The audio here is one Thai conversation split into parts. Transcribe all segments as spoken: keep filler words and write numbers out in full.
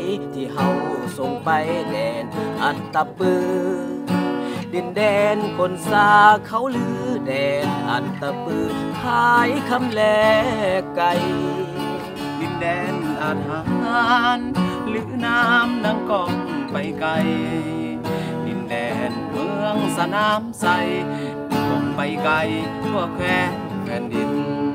ที่เฮาส่งไปแดนอัตตปือดินแดนคนสาเขาลือแดนอัตตปือขายคำแลกไก่ดินแดนอาหารหรือน้ำนางกองไปไกลดินแดนเมืองสนามใสกองไปไกลทั่วแคว้นแผ่นดิน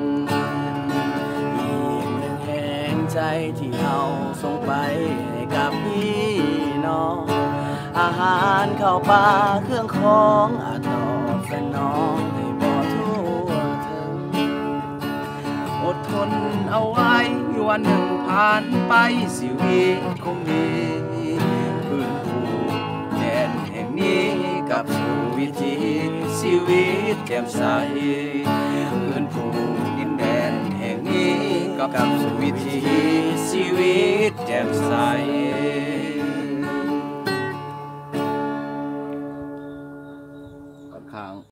อีกหนึ่งแห่งใจที่เฮาส่งไปให้กับพี่น้องอาหารข้าวปลาเครื่องของอาจตอบแฟนน้องให้บ่ทั่วถึงอดทนเอาไว้วันหนึ่งผ่านไปชีวิตคงมีพื้นภูแดนแห่งนี้กับสู่วิถีชีวิตแจ่มใสพื้นภูดินแดนแห่งนี้กับสู่วิถีชีวิตแจ่มใส